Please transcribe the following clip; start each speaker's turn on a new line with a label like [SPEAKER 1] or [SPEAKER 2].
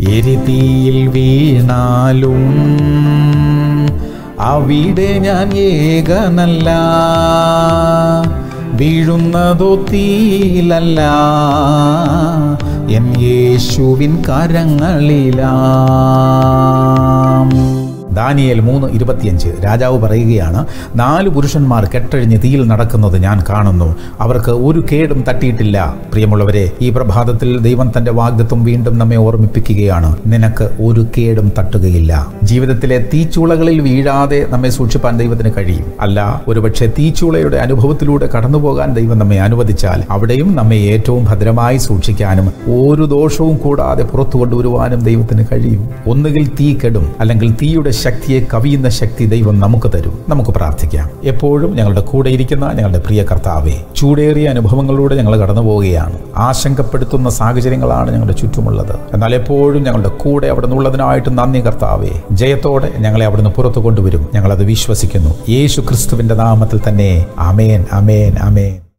[SPEAKER 1] എരിതീയിൽ വീണാലും അവിടെ ഞാൻ ഏകനല്ല, വീഴുന്നതോ തീയിലല്ല, എൻ യേശുവിൻ കരങ്ങളിലാ. ദാനിയേൽ 3:25 രാജാവ് പറയുകയാണ്, 4 പുരുഷന്മാർ കെട്ടഴിഞ്ഞ് തീയിൽ നടക്കുന്നത് ഞാൻ കാണുന്നു, അവർക്ക് ഒരു കേടും തട്ടിയിട്ടില്ല. പ്രിയമുള്ളവരെ, ഈ പ്രഭാതത്തിൽ ദൈവം തന്റെ വാഗ്ദത്തം വീണ്ടും നമ്മെ ഓർമ്മിപ്പിക്കുകയാണ്. നിനക്ക് ഒരു കേടും തട്ടുകയില്ല. ജീവിതത്തിലെ തീച്ചൂളകളിൽ വീഴാതെ നമ്മെ സൂക്ഷിപ്പാൻ ദൈവത്തിന് കഴിയും. അല്ല, ഒരുപക്ഷെ തീച്ചൂളയുടെ അനുഭവത്തിലൂടെ കടന്നുപോകാൻ ദൈവം നമ്മെ അനുവദിച്ചാൽ അവിടെയും നമ്മെ ഏറ്റവും ഭദ്രമായി സൂക്ഷിക്കാനും ഒരു ദോഷവും കൂടാതെ പുറത്തു കൊണ്ടുവരുവാനും ദൈവത്തിന് കഴിയും. ഒന്നുകിൽ തീ കെടും, അല്ലെങ്കിൽ തീയുടെ ശക്തിയെ കവിയുന്ന ശക്തി ദൈവം നമുക്ക് തരും. നമുക്ക് പ്രാർത്ഥിക്കാം. എപ്പോഴും ഞങ്ങളുടെ കൂടെ ഇരിക്കുന്ന ഞങ്ങളുടെ പ്രിയ കർത്താവേ, ചൂടേറിയ അനുഭവങ്ങളിലൂടെ ഞങ്ങൾ കടന്നു പോവുകയാണ്. ആശങ്കപ്പെടുത്തുന്ന സാഹചര്യങ്ങളാണ് ഞങ്ങളുടെ ചുറ്റുമുള്ളത്. എന്നാൽ എപ്പോഴും ഞങ്ങളുടെ കൂടെ അവിടെ നിന്നുള്ളതിനായിട്ട് നന്ദി കർത്താവേ. ജയത്തോടെ ഞങ്ങളെ അവിടുന്ന് പുറത്തു കൊണ്ടുവരും. ഞങ്ങളത് വിശ്വസിക്കുന്നു. യേശു ക്രിസ്തുവിന്റെ നാമത്തിൽ തന്നെ. ആമേൻ, ആമേൻ, ആമേൻ.